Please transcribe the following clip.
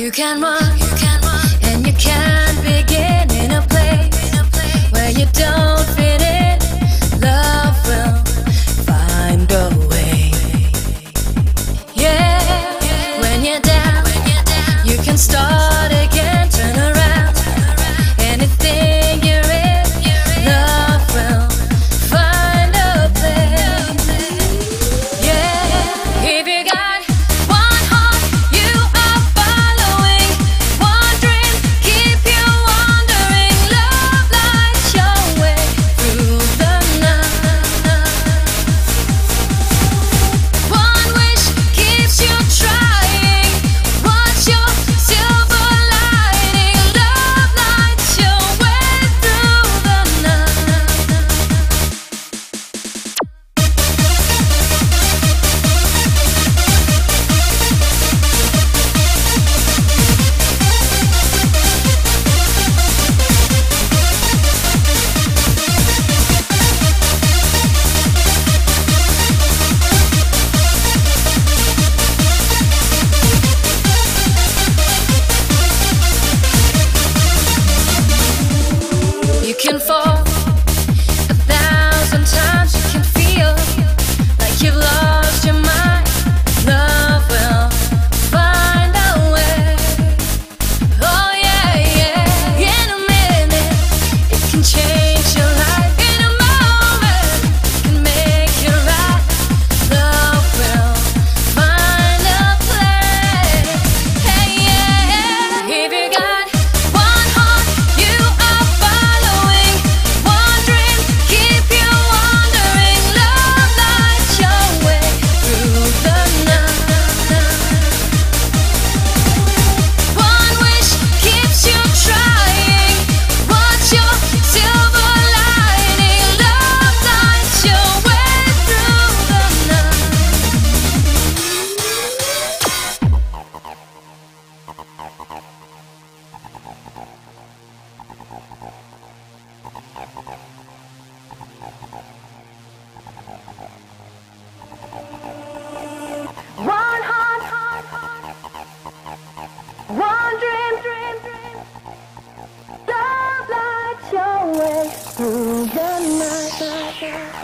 You can run, and you can begin in a place where you don't fit in. Love will find a way. Yeah, when you're down, you can start again, turn around. Anything you're in, love will find a place. Yeah, if you got one heart, you are following one dream, keep you wandering. Love lights your way through the night. One wish keeps you trying. What's your silver lining? Love lights your way through the night. You can fall 1,000 times, you can feel like you've lost your mind. Love will find a way. Oh yeah, yeah. In a minute, it can change your life. In a moment, it can make you right. Love will find a place. Hey, yeah, yeah. If you got one heart, you are following one dream, keep you wandering. Love lights your way through the night. One wish keeps you trying. What's your silver lining? Love lights your way through the night. One heart, one dream, love lights your way through the night.